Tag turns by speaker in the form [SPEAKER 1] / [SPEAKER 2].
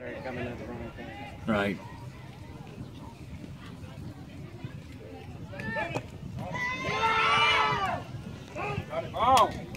[SPEAKER 1] Coming at the wrong thing.
[SPEAKER 2] Right.
[SPEAKER 3] Got it. Oh!